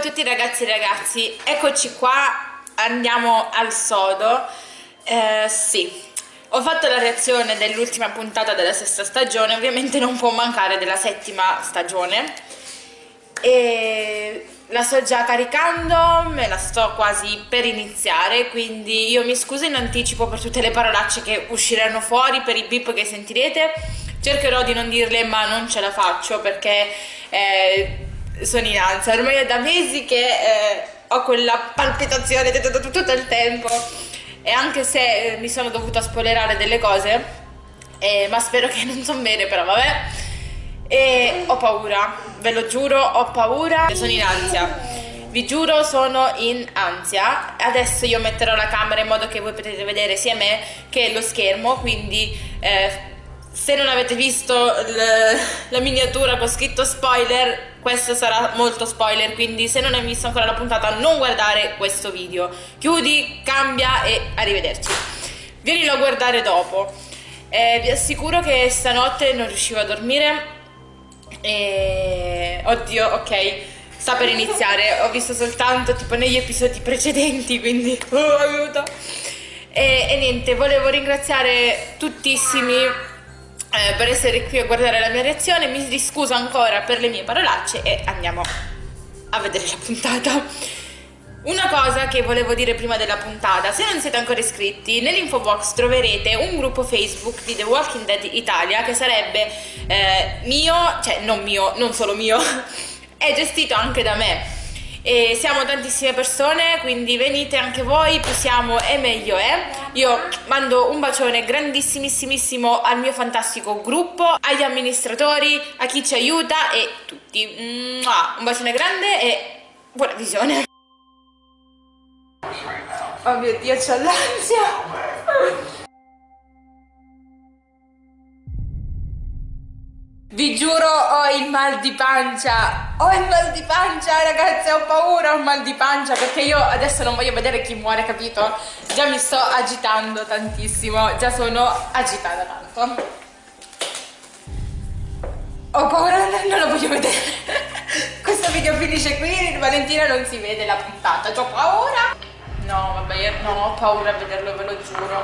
tutti ragazzi e ragazzi, eccoci qua, andiamo al sodo. Sì, ho fatto la reazione dell'ultima puntata della sesta stagione, ovviamente non può mancare della settima stagione e la sto già caricando, me la sto quasi per iniziare, quindi io mi scuso in anticipo per tutte le parolacce che usciranno fuori, per i beep che sentirete. Cercherò di non dirle, ma non ce la faccio perché sono in ansia. Ormai è da mesi che ho quella palpitazione tutto il tempo, e anche se mi sono dovuta spoilerare delle cose, ma spero che non sono vere, però vabbè. E ho paura, ve lo giuro, ho paura, sono in ansia, vi giuro, sono in ansia. Adesso io metterò la camera in modo che voi potete vedere sia me che lo schermo, quindi se non avete visto la miniatura con scritto spoiler, questo sarà molto spoiler, quindi se non hai visto ancora la puntata non guardare questo video, chiudi, cambia e arrivederci. Vienilo a guardare dopo. Vi assicuro che stanotte non riuscivo a dormire e oddio, ok, sta per iniziare, ho visto soltanto tipo negli episodi precedenti, quindi aiuto. E niente, volevo ringraziare tuttissimi per essere qui a guardare la mia reazione. Mi scuso ancora per le mie parolacce e andiamo a vedere la puntata. Una cosa che volevo dire prima della puntata: se non siete ancora iscritti, nell'info box troverete un gruppo Facebook di The Walking Dead Italia che sarebbe mio, cioè non solo mio, è gestito anche da me. E siamo tantissime persone, quindi venite anche voi, più siamo e meglio è. Io mando un bacione grandissimissimo al mio fantastico gruppo, agli amministratori, a chi ci aiuta e tutti. Un bacione grande e buona visione. Oh mio Dio, c'ho l'ansia. Vi giuro, ho il mal di pancia, ragazzi, ho paura, ho il mal di pancia, perché io adesso non voglio vedere chi muore, capito? Già mi sto agitando tantissimo, già sono agitata tanto. Ho paura, non lo voglio vedere. Questo video finisce qui, Valentina non si vede la puntata, ho paura. No, vabbè, io non ho paura a vederlo, ve lo giuro.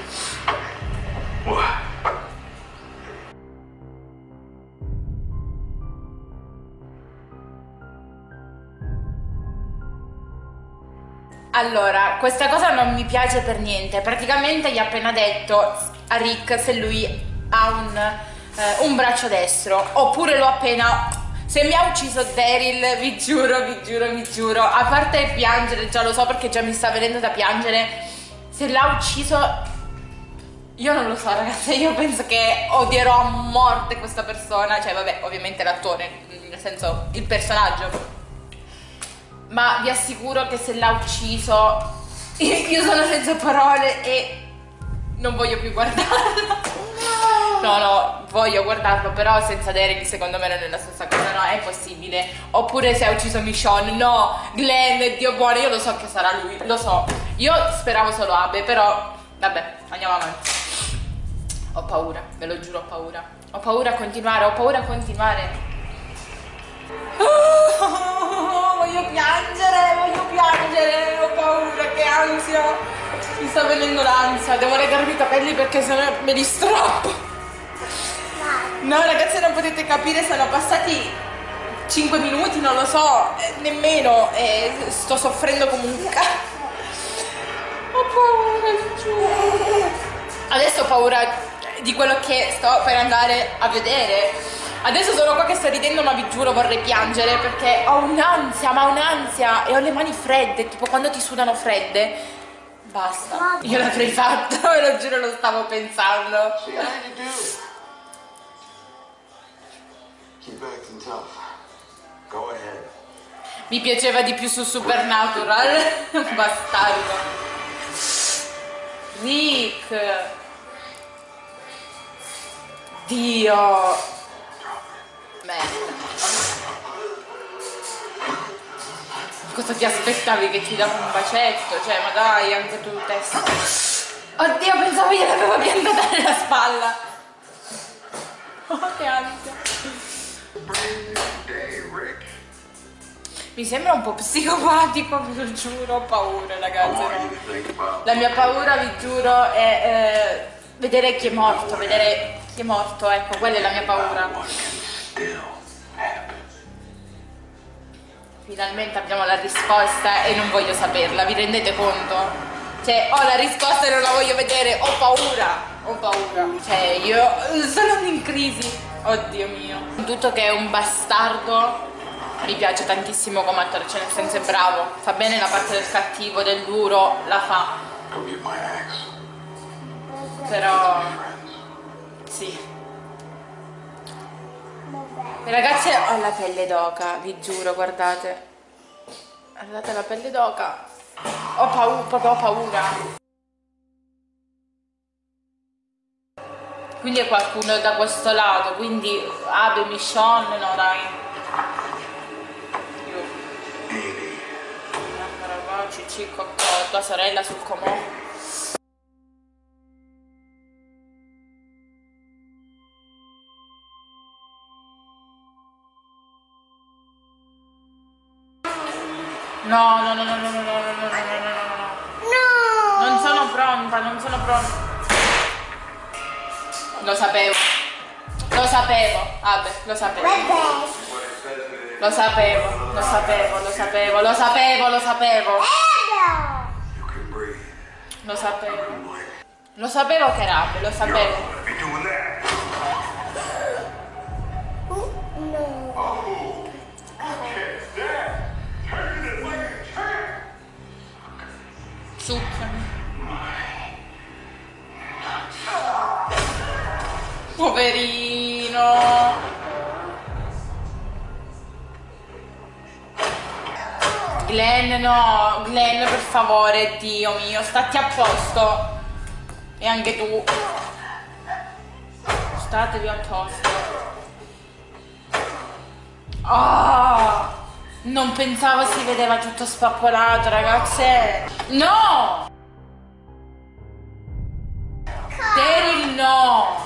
Allora, questa cosa non mi piace per niente. Praticamente gli ha appena detto a Rick se lui ha un braccio destro, oppure l'ho appena... Se mi ha ucciso Daryl, vi giuro, a parte piangere, già lo so perché già mi sta venendo da piangere, se l'ha ucciso... Io non lo so, ragazzi, io penso che odierò a morte questa persona, cioè vabbè, ovviamente l'attore, nel senso il personaggio. Ma vi assicuro che se l'ha ucciso io sono senza parole e non voglio più guardarlo. No, voglio guardarlo, però senza Derek secondo me non è la stessa cosa, no, è impossibile. Oppure se ha ucciso Michonne, no, Glenn, Dio buono, io lo so che sarà lui, lo so. Io speravo solo Abe, però vabbè, andiamo avanti. Ho paura, ve lo giuro, ho paura. Ho paura a continuare, voglio piangere, ho paura, che ansia, mi sta venendo l'ansia, devo legarmi i capelli perché sennò me li strappo. No ragazzi, non potete capire, sono passati 5 minuti, non lo so, nemmeno, e sto soffrendo come un cazzo. Ho paura, vi giuro. Adesso ho paura di quello che sto per andare a vedere. Adesso sono qua che sto ridendo, ma vi giuro vorrei piangere perché ho un'ansia e ho le mani fredde, tipo quando ti sudano fredde. Basta, io l'avrei fatto, ve lo giuro, lo stavo pensando. Mi piaceva di più su Supernatural. Bastardo. Rick. Dio. Merda. Cosa ti aspettavi, che ti davo un bacetto? Cioè, ma dai, anche tu testa. Oddio, pensavo gliel'avevo piantata nella spalla. Oh, che ansia. Mi sembra un po' psicopatico, ve lo giuro, ho paura ragazzi. No? La mia paura, vi giuro, è vedere chi è morto, ecco, quella è la mia paura. Finalmente abbiamo la risposta e non voglio saperla, vi rendete conto? Cioè, ho la risposta e non la voglio vedere, ho paura. Cioè, io sono in crisi, oddio mio. Tutto che è un bastardo, mi piace tantissimo come attore, cioè nel senso è bravo, fa bene la parte del cattivo, del duro, la fa. Però, sì. Ragazze, ho la pelle d'oca, vi giuro, guardate. Guardate la pelle d'oca. Ho paura, proprio ho paura. Quindi è qualcuno da questo lato, quindi Abe, Michonne, no dai. Cici, Coccò, tua sorella sul comò. No. Non sono pronta. Lo sapevo. Vabbè, lo sapevo. Lo sapevo che era Abe, lo sapevo. Succhiami. Poverino. Glenn, no, Glenn, per favore, Dio mio, stati a posto. E anche tu. Statevi a posto. Ah! Non pensavo si vedeva tutto spappolato, ragazze. No! Daryl no!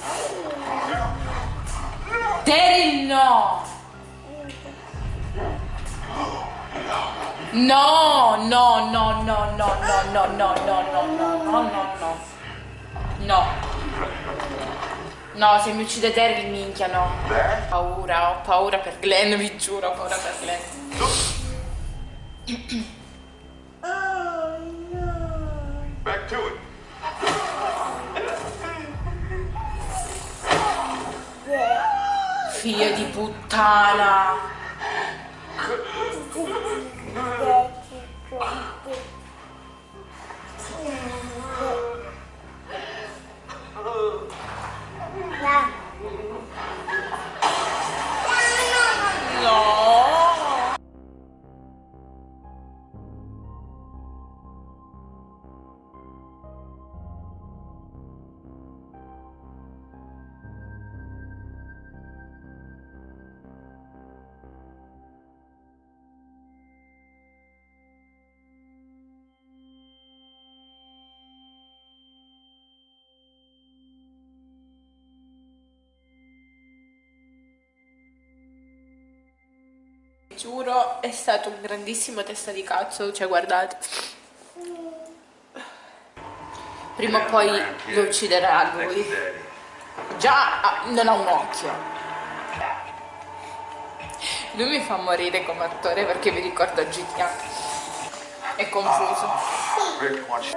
Daryl no! No, se mi uccide Daryl, minchia, no. Ho paura per Glenn, vi giuro, ho paura per Glenn. Back to it. Figlio di puttana. No. Giuro, è stato un grandissimo testa di cazzo, cioè guardate. Prima o poi lo ucciderà lui. Già non ha un occhio. Lui mi fa morire come attore perché mi ricorda GTA. È confuso.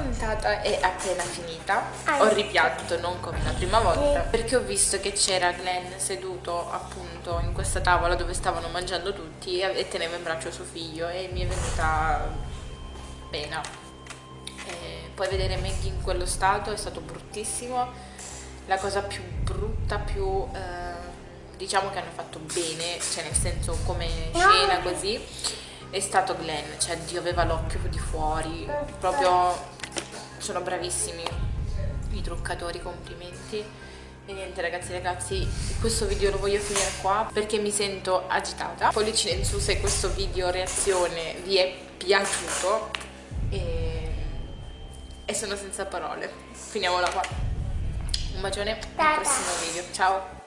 puntata è appena finita. Ho ripianto, non come la prima volta, perché ho visto che c'era Glenn seduto appunto in questa tavola dove stavano mangiando tutti e teneva in braccio suo figlio e mi è venuta pena. E poi vedere Maggie in quello stato è stato bruttissimo. La cosa più brutta, diciamo che hanno fatto bene, cioè nel senso come scena così, è stato Glenn, cioè Dio aveva l'occhio di fuori, proprio sono bravissimi i truccatori, complimenti. E niente ragazzi, questo video lo voglio finire qua perché mi sento agitata. Pollicine in su se questo video reazione vi è piaciuto e sono senza parole. Finiamola qua. Un bacione, al prossimo video, ciao!